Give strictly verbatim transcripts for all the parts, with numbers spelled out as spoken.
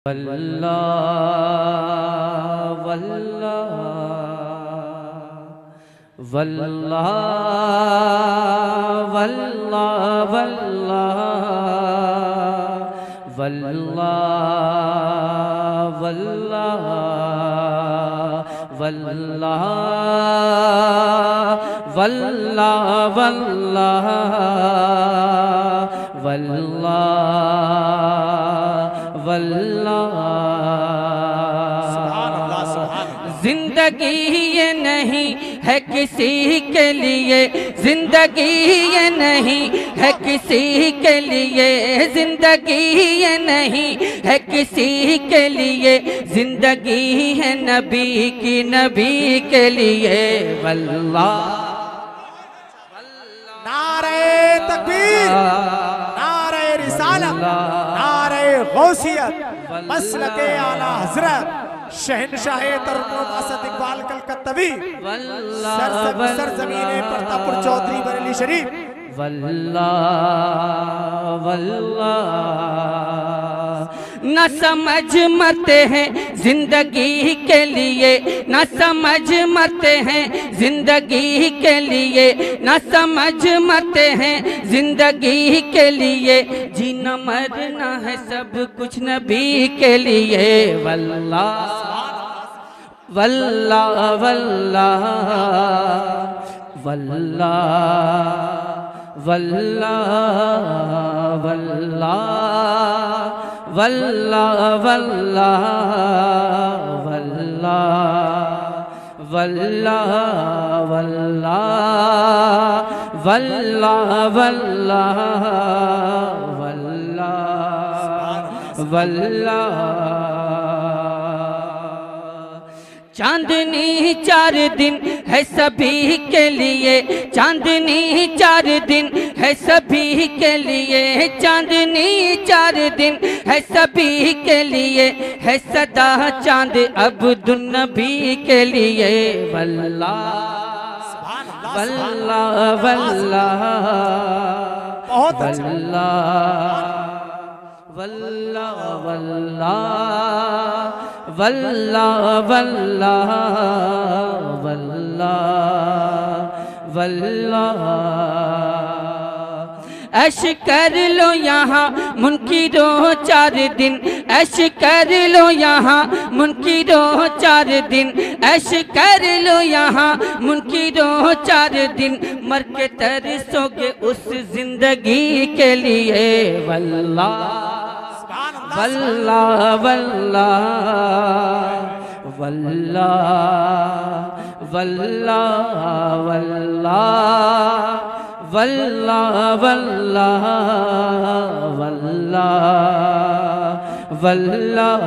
वल्लाह वल्लाह वल्लाह वल्लाह वल्लाह वल्लाह वल्लाह वल्लाह वल्लाह वल्लाह वल्लाह वल्लाह। जिंदगी ये नहीं है किसी के लिए, जिंदगी ये नहीं है किसी के लिए, जिंदगी ये नहीं है किसी के लिए, जिंदगी है नबी की, नबी के लिए। वल्लाह नारे तकबीर, नारे रिसालत, नारे गौसियत, मसलके आला हजरत शहनशाह तर्जुमान असद इकबाल कलकत्तवी सरजमीने प्रतापपुर चौधरी बरेली शरीफ। वल्लाह वल्लाह न समझ मरते हैं जिंदगी के लिए, न समझ मरते हैं जिंदगी के लिए, न समझ मरते हैं जिंदगी के लिए, जीना मरना है सब कुछ नबी के लिए। वल्लाह वल्लाह वल्लाह वल्लाह वल्लाह वल्लाह वल्लाह वल्लाह वल्लाह वल्लाह वल्लाह वल्लाह वल्लाह वल्लाह। चांदनी चार दिन है सभी के लिए, चांदनी चार दिन है सभी के लिए, चांदनी चार दिन है सभी के लिए, है सदा चांद अब्दुल नबी के लिए। वल्लाह वल्लाह वल्लाह वल्लाह वल्लाह वल्लाह वल्लाह वल्लाह वल्लाह वल्लाह। ऐश कर लो यहाँ मुनकिरो चार दिन, ऐश कर लो यहाँ मुनकिरो चार दिन, ऐश कर लो यहाँ मुनकिरो चार दिन, मर के तरसोगे उस जिंदगी के लिए। वल्लाह वल्लाह वल्लाह वल्लाह वल्लाह वल्लाह वल्लाह वल्लाह वल्लाह वल्लाह।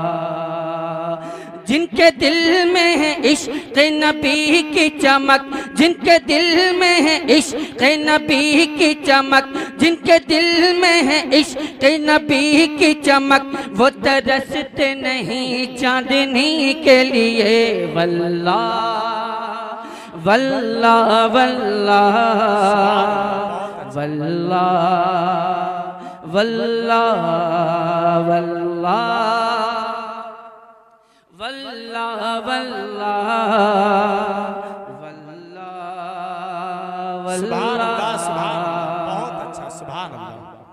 जिनके दिल में है इश्क़ नबी की चमक, जिनके दिल में है इश्क़ नबी की चमक, जिनके दिल में है इश्क़ नबी की चमक, वो तरसते नहीं चांदनी के लिए। वल्लाह वल्लाह वल्लाह वल्लाह वल्लाह वल्लाह वल्लाह वल्लाह वल्लाह वल्लाह। बहुत अच्छा, सुभान अल्लाह।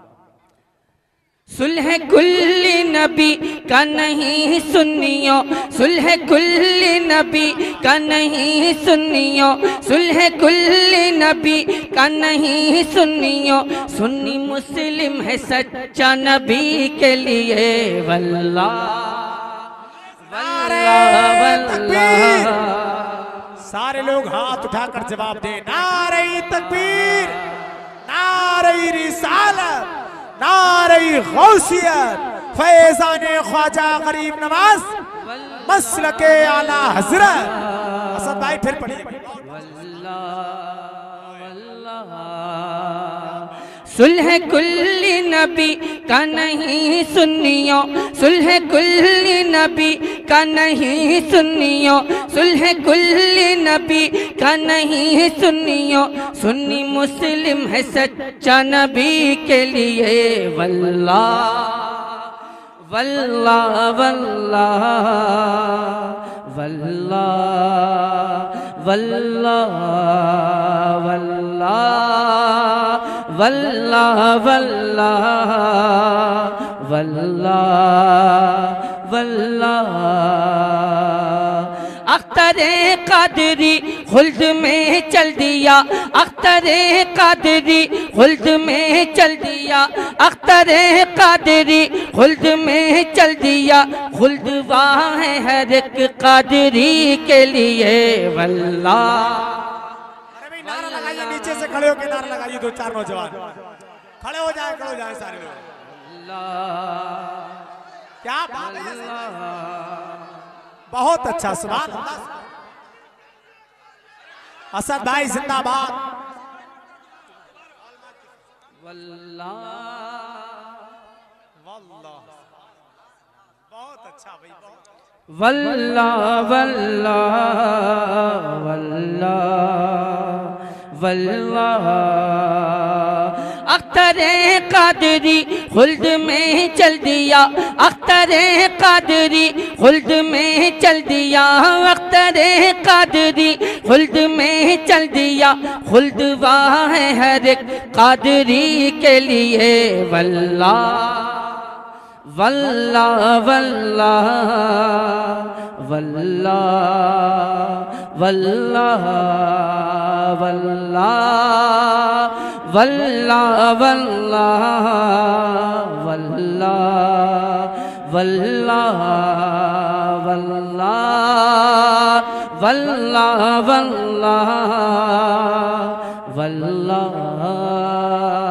सुलह कुल्ली नबी का नहीं सुनियो, सुलह कुल्ली नबी का नहीं सुनियो, सुलह कुल्ली नबी का नहीं सुनियो, सुन्नी मुस्लिम है सच्चा नबी के लिए। वल्लाह तकबीर, सारे लोग हाथ उठाकर जवाब दें। नारे तकबीर, नारे रिसालत, नारे गौसियत, फैज़ाने ख्वाजा गरीब नवाज, मसलके आला हजरत। असद भाई फिर पढ़िए। सुलह कुल्ली नबी का नहीं सुनियो, सुलह कुल्ली नबी का नहीं सुनियो, सुलह कुल्ली नबी का नहीं सुनियो, सुन्नी मुस्लिम है सच्चा नबी के लिए। वल्लाह वल्लाह वल्लाह वल्लाह वल्लाह वल्लाह वल्लाह वल्लाह वल्लाह वल्लाह। अख्तरे कादरी खुल्द में चल दिया, अख्तरे कादरी खुल्द में चल दिया, अख्तरे कादरी खुल्द में चल दिया, खुल्द वहाँ है हर एक कादरी के लिए। वल्लाह। अरे भाई नारा लगाइए, नीचे से खड़े होकर नारा लगाइए, दो चार नौजवान खड़े हो जाए, खड़े हो जाए सारे लोग। क्या बात है, बहुत अच्छा, सुभान अल्लाह। असद भाई जिंदाबाद। वल्लाह वल्लाह, बहुत अच्छा भाई। वल्लाह वल्लाह वल्लाह वल्लाह। अख्तरे कादरी खुल्द में चल दिया, अख्तरे कादरी खुल्द में चल दिया, अख्तरे कादरी खुल्द में चल दिया, खुल्द वहाँ है हर एक कादरी के लिए। वल्लाह वल्लाह वल्लाह वल्लाह वल्लाह वल्लाह वल्लाह वल्लाह वल्लाह वल्लाह वल्लाह वल्लाह वल्लाह वल्लाह।